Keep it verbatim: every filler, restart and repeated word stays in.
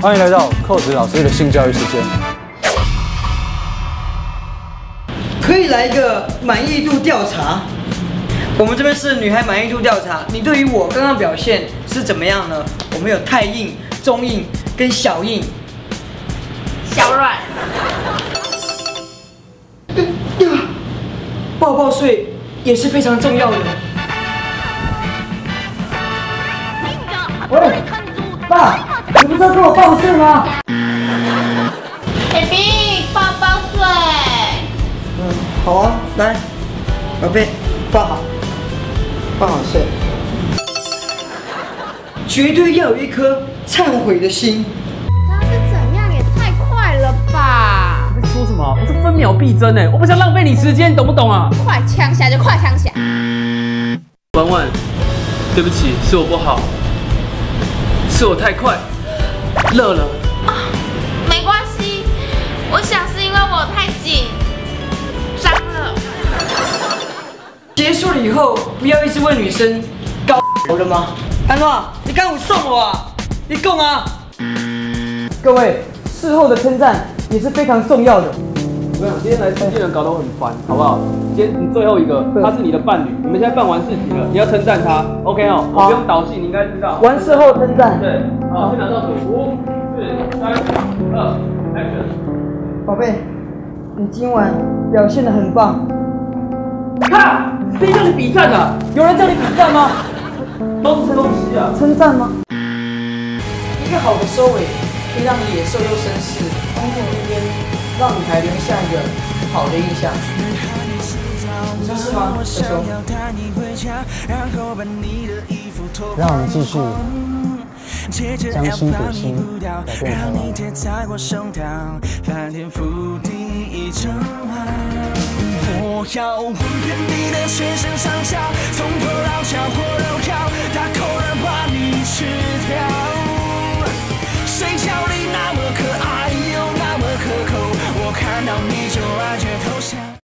欢迎来到寇子老师的性教育时间。 可以来一个满意度调查。我们这边是女孩满意度调查，你对于我刚刚表现是怎么样呢？我们有太硬、中硬跟小硬。 小软。 抱抱睡也是非常重要的。喂，爸，你不是要跟我抱睡吗 ？baby， 抱抱睡。 嗯，好啊，来，宝贝，抱好，抱好睡。绝对要有一颗忏悔的心。 刚刚是怎样？也太快了吧！ 你在说什么？我是分秒必争哎，我不想浪费你时间，懂不懂啊？ 快枪下就快枪下。 婉婉，对不起，是我不好。是我太快，热了。 啊，没关系，我想是因为我太紧张了。 结束了以后，不要一直问女生高了吗？安诺，你刚有送我啊？你讲啊？各位，事后的称赞也是非常重要的。 我跟你讲，今天来试镜人搞得我很烦，好不好？今天你最后一个，他是你的伴侣，你们现在办完事情了，你要称赞他 ，OK 哦？我不用导戏，你应该知道。 完事后称赞。 对，好，先拿到手，五、四、三、二 ，Action！ 宝贝，你今晚表现得很棒。 看，谁叫你比赞的？ 有人叫你比赞吗？ 都是东西啊！ 称赞吗？一个好的收尾，可以让你野兽又绅士，风度翩翩，让女孩留下一个好的印象。你说是吗，小熊？ 让我们继续将心比心，改变台湾。 我要问遍你的全身上下。